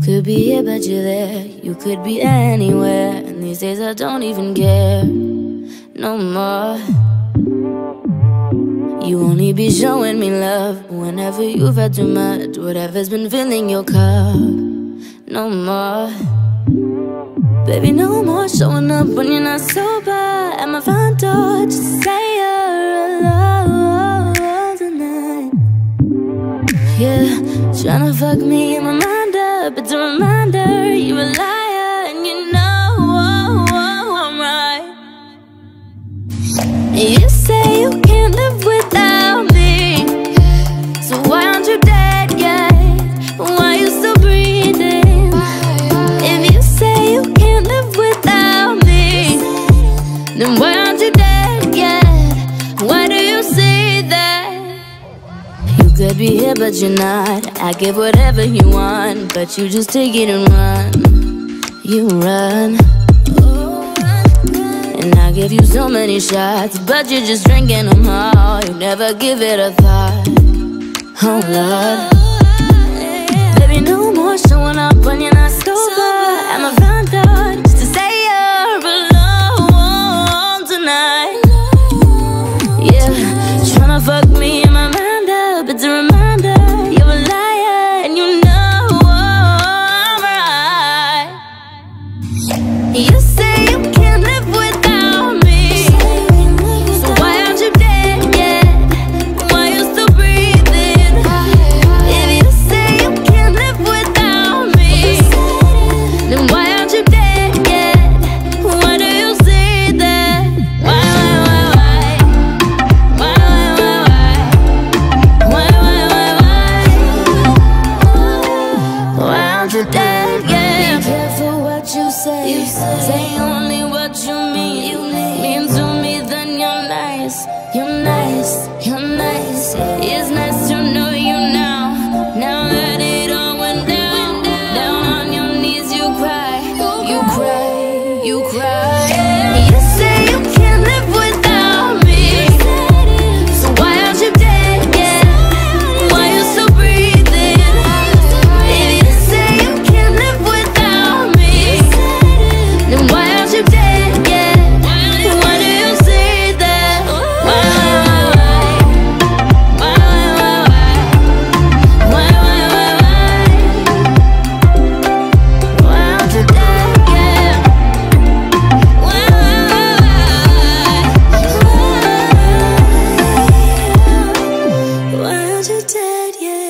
could be here but you're there. You could be anywhere, and these days I don't even care no more. You only be showing me love whenever you've had too much, whatever's been filling your cup. No more, baby, no more showing up when you're not sober at my front door. Just say you're alone tonight. Yeah, tryna fuck me in my mind up. It's a reminder you're a liar, and you know I'm right. You say you can't live without me, so why aren't you dead yet? Why you still breathing? If you say you can't live without me, then why aren't you dead yet? Why do you say that? You could be here but you're not. I give whatever you want, but you just take it and run. You run. And I give you so many shots, but you're just drinking them all. You never give it a thought. Oh Lord, baby, no more showing up when you're not sober at my front door, just to say you're alone tonight. Yeah, tryna fuck me in my mind up. It's a reminder you're a liar, and you know I'm right. You say you can't live without me, so why aren't you dead yet? Why you still breathing? If you say you can't live without me, then why aren't you dead yet? Why do you say that? Why? Why aren't you dead yet? Be careful what you say. Say only what you mean. Mean to me, then you're nice. You're nice. You're nice. It's nice to know you now. Now that it all went down, down on your knees you cry. You cry. You cry. You say you can't live without me, so why aren't you dead yet? Why you still breathing? If you say you can't live without me, then why aren't you dead yet? Why do you say that? Why aren't you dead yet? Why aren't you dead yet?